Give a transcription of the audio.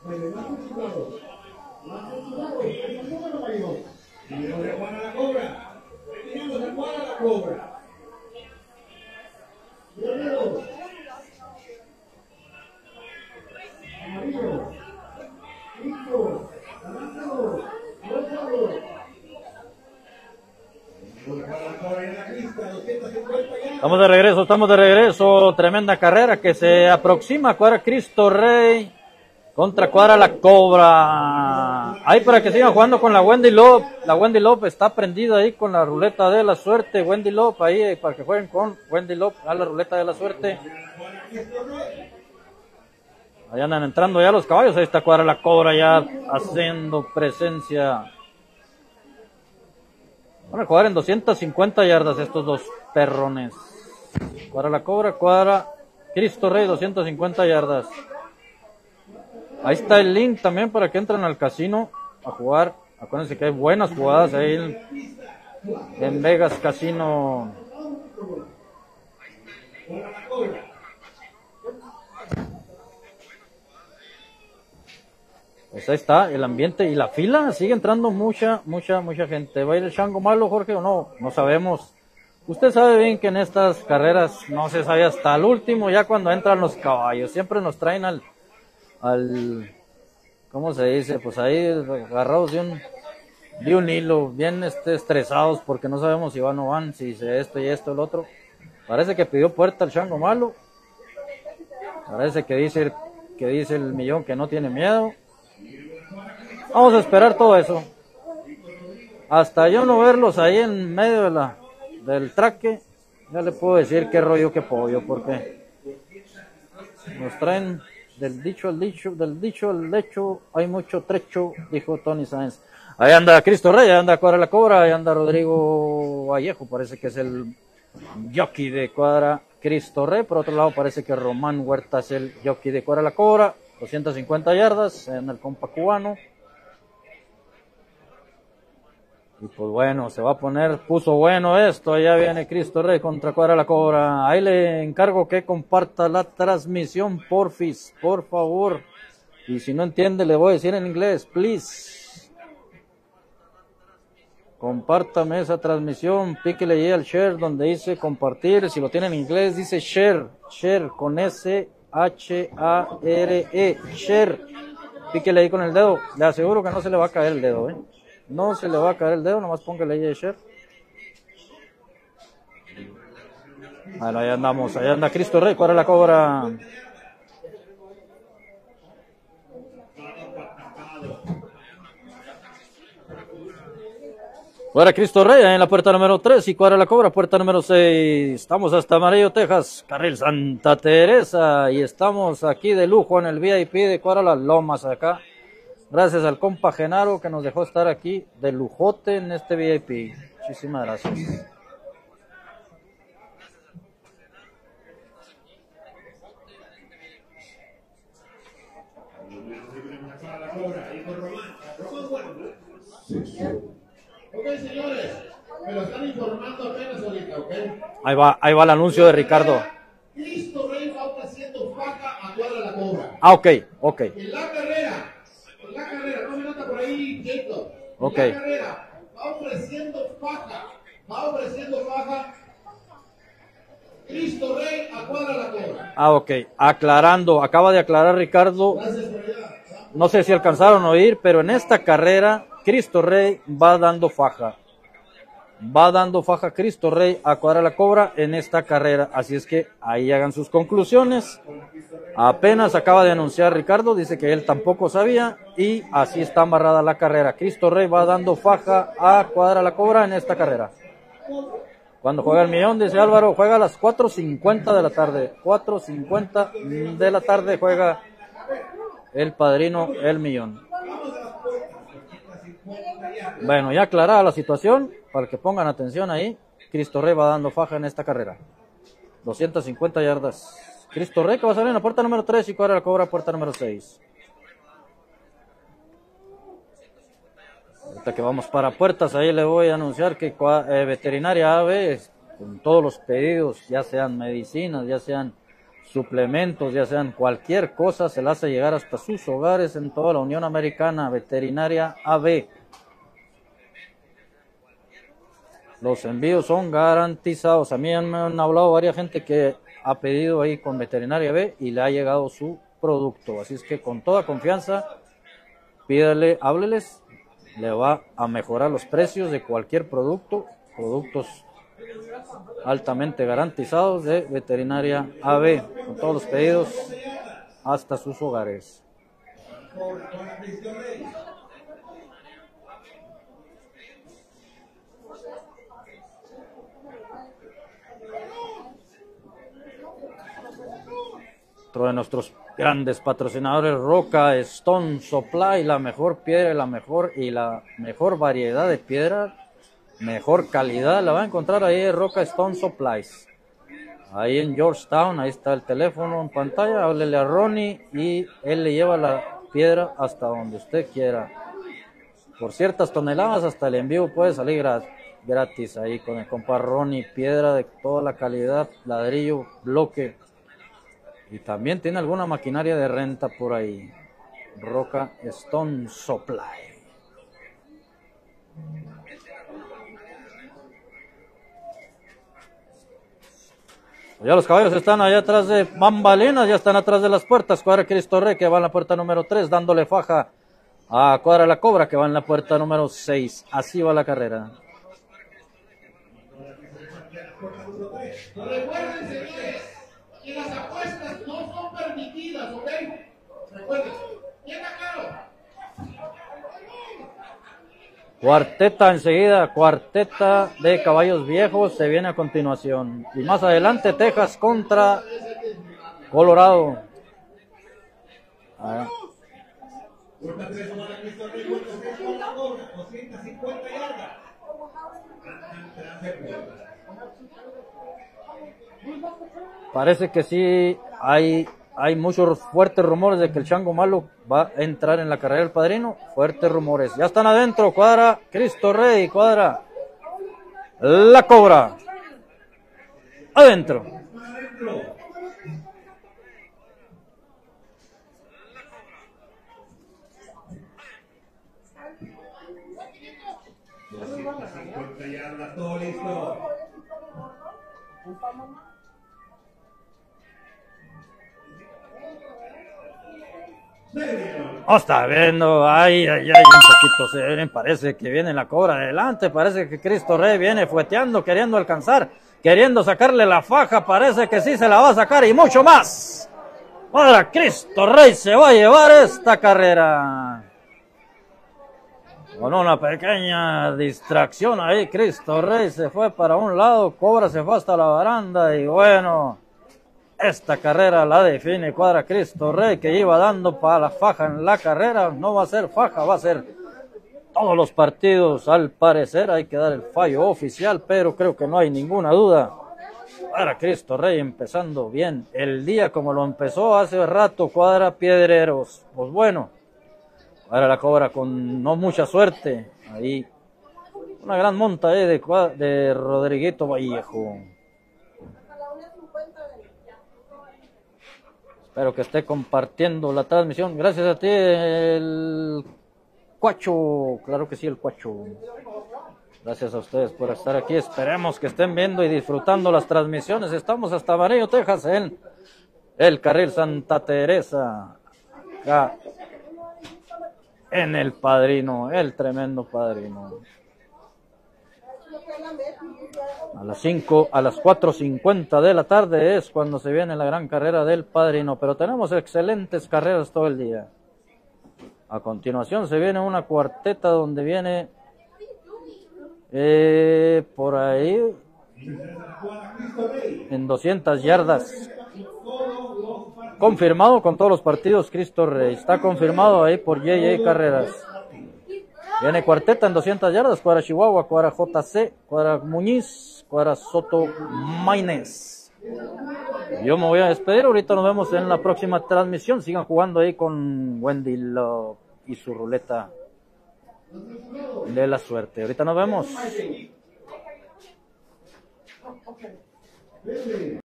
Estamos de regreso, tremenda carrera que se aproxima, cuadra Cristo Rey contra cuadra la Cobra. Ahí para que sigan jugando con la Wendy Love. La Wendy Love está prendida ahí con la ruleta de la suerte. Wendy Love ahí para que jueguen con Wendy Love a la ruleta de la suerte. Ahí andan entrando ya los caballos. Ahí está cuadra la Cobra ya haciendo presencia. Van a jugar en 250 yardas estos dos perrones. Cuadra la Cobra, cuadra Cristo Rey, 250 yardas. Ahí está el link también para que entren al casino a jugar. Acuérdense que hay buenas jugadas ahí en Vegas Casino. Pues ahí está el ambiente y la fila. Sigue entrando mucha gente. ¿Va a ir el chango malo, Jorge, o no? No sabemos. Usted sabe bien que en estas carreras no se sabe hasta el último, ya cuando entran los caballos. Siempre nos traen al ¿cómo se dice? Pues ahí agarrados de un hilo, bien estresados porque no sabemos si van o van, si dice esto y esto, el otro. Parece que pidió puerta el chango malo. Parece que dice el millón que no tiene miedo. Vamos a esperar todo eso. Hasta yo no verlos ahí en medio del traque, ya le puedo decir qué rollo, qué pollo, porque nos traen del dicho al hecho, hay mucho trecho, dijo Tony Sáenz. Ahí anda Cristo Rey, ahí anda Cuadra la Cobra, ahí anda Rodrigo Vallejo, parece que es el jockey de Cuadra Cristo Rey. Por otro lado parece que Román Huerta es el jockey de Cuadra la Cobra, 250 yardas en el compa cubano. Y pues bueno, puso bueno esto. Allá viene Cristo Rey contra Cuadra la Cobra. Ahí le encargo que comparta la transmisión, porfis, por favor. Y si no entiende, le voy a decir en inglés, please. Compártame esa transmisión, píquele ahí al share donde dice compartir. Si lo tiene en inglés, dice share con S-H-A-R-E, share. Píquele ahí con el dedo. Le aseguro que no se le va a caer el dedo, No se le va a caer el dedo, nomás póngale ahí de share. Bueno, ahí andamos, ahí anda Cristo Rey, Cuadra la Cobra. Cuadra Cristo Rey, ahí en la puerta número 3 y Cuadra la Cobra, puerta número 6. Estamos hasta Amarillo, Texas, carril Santa Teresa, y estamos aquí de lujo en el VIP de Cuadra las Lomas acá. Gracias al compa Genaro que nos dejó estar aquí de lujote en este VIP. Muchísimas gracias. Ok, señores, me lo están informando apenas ahorita, ¿ok? Ahí va el anuncio de Ricardo. Cristo Rey va ofreciendo faja a Cuadra la Cobra. Ok. En la carrera, no me nota por ahí, Jacob. Ok. En la carrera, va ofreciendo faja Cristo Rey a Cuadra la Cobra. Ok. Acaba de aclarar Ricardo. No sé si alcanzaron a oír, pero en esta carrera Cristo Rey va dando faja. Cristo Rey a Cuadra la Cobra en esta carrera. Así es que ahí hagan sus conclusiones. Apenas acaba de anunciar Ricardo, dice que él tampoco sabía, y así está amarrada la carrera. Cristo Rey va dando faja a Cuadra la Cobra en esta carrera. Cuando juega el millón, dice Álvaro, juega a las 4:50 de la tarde. 4:50 de la tarde juega el padrino el millón. Bueno, ya aclarada la situación, para que pongan atención ahí, Cristo Rey va dando faja en esta carrera. 250 yardas. Cristo Rey que va a salir en la puerta número 3 y Cuadra la Cobra puerta número 6. Ahorita que vamos para puertas, ahí le voy a anunciar que Veterinaria AB, con todos los pedidos, ya sean medicinas, ya sean suplementos, ya sean cualquier cosa, se la hace llegar hasta sus hogares en toda la Unión Americana. Veterinaria AB. Los envíos son garantizados. A mí me han hablado varias gente que ha pedido ahí con Veterinaria B y le ha llegado su producto. Así es que con toda confianza, pídale, hábleles, le va a mejorar los precios de cualquier producto. Productos altamente garantizados de Veterinaria AB, con todos los pedidos hasta sus hogares. Otro de nuestros grandes patrocinadores, Roca Stone Supply, la mejor piedra, la mejor variedad de piedra, mejor calidad, la va a encontrar ahí en Roca Stone Supplies. Ahí en Georgetown, ahí está el teléfono en pantalla, háblele a Ronnie y él le lleva la piedra hasta donde usted quiera. Por ciertas toneladas hasta el envío puede salir gratis ahí con el compa Ronnie, piedra de toda la calidad, ladrillo, bloque. Y también tiene alguna maquinaria de renta por ahí. Roca Stone Supply. Ya los caballos están allá atrás de bambalinas, ya están atrás de las puertas. Cuadra Cristo Rey, que va en la puerta número 3, dándole faja a Cuadra La Cobra, que va en la puerta número 6. Así va la carrera. Recuerden, señores, que las apuestas no son permitidas, ¿ok? Recuerden, ¿queda claro? Cuarteta enseguida, cuarteta de caballos viejos se viene a continuación. Y más adelante Texas contra Colorado. Parece que sí hay muchos fuertes rumores de que el Chango Malo va a entrar en la carrera del Padrino. Fuertes rumores. Ya están adentro. Cuadra Cristo Rey. Cuadra La Cobra. Adentro. Todo listo. Está viendo, ay, un poquito se ven, parece que viene la Cobra adelante, parece que Cristo Rey viene fueteando, queriendo alcanzar, queriendo sacarle la faja, parece que sí se la va a sacar y mucho más. Ahora Cristo Rey se va a llevar esta carrera. Con una pequeña distracción ahí, Cristo Rey se fue para un lado, Cobra se fue hasta la baranda y bueno, esta carrera la define Cuadra Cristo Rey, que iba dando para la faja en la carrera. No va a ser faja, va a ser todos los partidos. Al parecer hay que dar el fallo oficial, pero creo que no hay ninguna duda. Cuadra Cristo Rey empezando bien el día como lo empezó hace rato Cuadra Piedreros. Pues bueno, Cuadra La Cobra con no mucha suerte. Ahí una gran monta de Rodriguito Vallejo. Espero que esté compartiendo la transmisión. Gracias a ti, el Cuacho. Claro que sí, el Cuacho. Gracias a ustedes por estar aquí. Esperemos que estén viendo y disfrutando las transmisiones. Estamos hasta Amarillo, Texas, en el carril Santa Teresa. Acá en el Padrino, el tremendo Padrino. A las 4:50 de la tarde es cuando se viene la gran carrera del Padrino, pero tenemos excelentes carreras todo el día. A continuación se viene una cuarteta donde viene por ahí en 200 yardas. Confirmado con todos los partidos Cristo Rey. Está confirmado ahí por JJ Carreras. Viene cuarteta en 200 yardas, Cuadra Chihuahua, Cuadra JC, Cuadra Muñiz, Cuadra Soto Maynez. Yo me voy a despedir, ahorita nos vemos en la próxima transmisión. Sigan jugando ahí con Wendy Love y su ruleta de la suerte. Ahorita nos vemos.